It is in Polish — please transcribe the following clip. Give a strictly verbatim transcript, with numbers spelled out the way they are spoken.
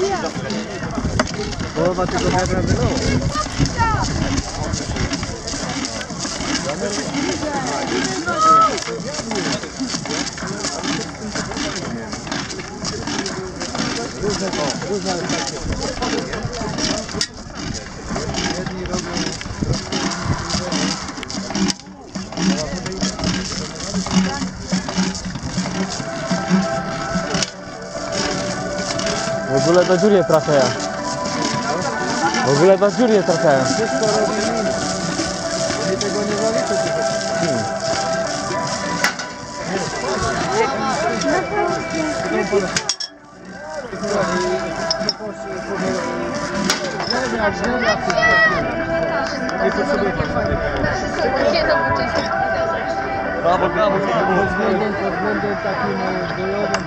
Połowa tego wiadra wylała. Różne to, różne takie. Jedni robią... W ogóle do dziury trafiają. W ogóle do dziury trafiają. Wszystko robi minus. Oni tego nie zaliczą. Hmm. Nie potrzebuję Brawo, brawo. pod względem takim bojowym